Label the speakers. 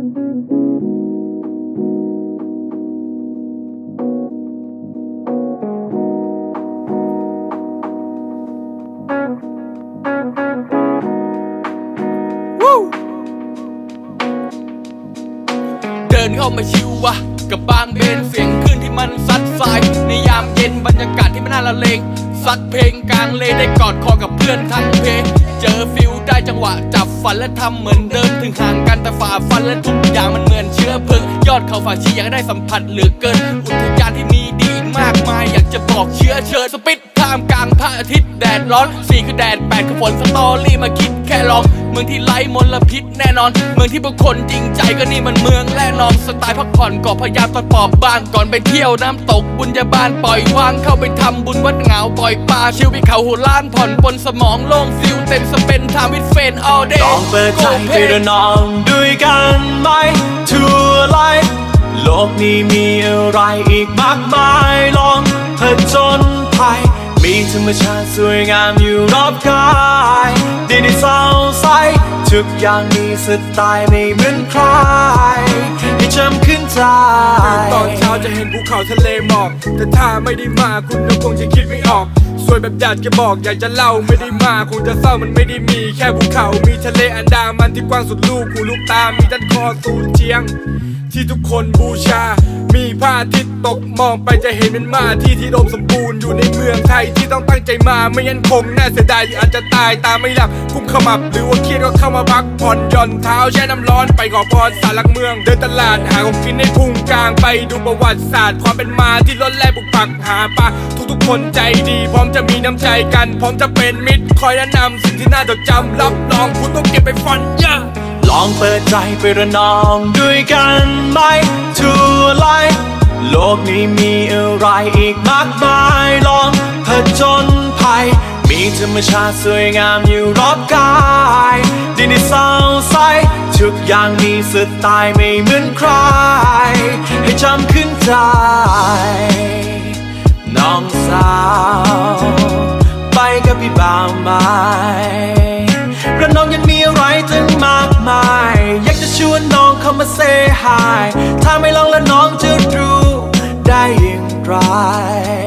Speaker 1: เดินเข้ามาชิววะกับบางเบนเสียงคลื่นที่มันซัดสายในยามเย็นบรรยากาศที่มันน่าละเลงซัดเพลงกลางเลได้กอดคอกับเพื่อนทั้งเพเจอฟิลได้จังหวะจับฝันและทำเหมือนเดิมถึงห่างกันแต่ฝ่าฟันและทุกอย่างมันเหมือนเชื้อเพลิงยอดเขาฝ่าชีอยากได้สัมผัสเหลือเกินอุทยานที่มีดีอีกมากมายอยากจะบอกเชื้อเชิญสปิดท่ามกลางพระอาทิตย์แดดร้อน4คือแดด8คือฝนสตอรี่มาคิดแค่ลองเมืองที่ไร้มลพิษแน่นอนเมืองที่ผู้คนจริงใจก็นี่มันเมืองแน่นอนสไตล์พักผ่อนก่อพยายามตอนปอบบ้างก่อนไปเที่ยวน้ำตกบุญญาบาลปล่อยวางเข้าไปทำบุญวัดเหงาปล่อยปลาชิลไปเขาหัวล้านผ่อนปนสมองโล่งฟิลเต็มสเปนทามวิดเฟนall day
Speaker 2: ลองเปิดใจไปเดินนองด้วยกันไหมทั่วไลฟ์โลกนี้มีอะไรอีกมากมายลองผจญภัยมีธรรมชาติสวยงามอยู่รอบกายดินที่เศร้าใสทุกอย่างมีสไตล์ไม่เหมือนใครให้จำขึ้นใจ
Speaker 3: ตอนเช้าจะเห็นภูเขาทะเลหมอกแต่ถ้าไม่ได้มาคุณก็คงจะคิดไม่ออกสวยแบบอยากจะบอกอยากจะเล่าไม่ได้มาคงจะเศร้ามันไม่ได้มีแค่ภูเขามีทะเลอันดามันที่กว้างสุดลูกหูลูกตามีด้านคอสูนเชียงที่ทุกคนบูชามีพระอาทิตย์ตกมองไปจะเห็นเป็นมาที่ที่โดมสมบูรณ์อยู่ในเมืองไทยที่ต้องตั้งใจมาไม่งั้นคงน่าเสียดายอาจจะตายตาไม่หลับกุมขมับหรือว่าเครียดก็เข้ามาพักผ่อนหย่อนเท้าแช่น้ำร้อนไปขอพรศาลหลักเมืองเดินตลาดหาของกินในพุงกลางไปดูประวัติศาสตร์ความเป็นมาที่ล้นแล่บุกปักหาปลาทุกคนใจดีพร้อมจะมีน้ำใจกันพร้อมจะเป็นมิตรคอยแนะนำสิ่งที่น่าจดจำรับรองคุณต้องเก็บไปฝัน
Speaker 2: ลองเปิดใจไประนองด้วยกันไหมทั่วไลฟ์โลกนี้มีอะไรอีกมากมายลองผจญภัยมีธรรมชาติสวยงามอยู่รอบกายดินที่เศร้าใสทุกอย่างมีสไตล์ไม่เหมือนใครให้จำขึ้นใจน้องสาวไปกับพี่บ่าวไหมระนองยังมีอะไรตั้งมากมายอยากจะชวนน้องเข้ามาเซฮายถ้าไม่ลองแล้วน้องจะรู้ได้อย่างไร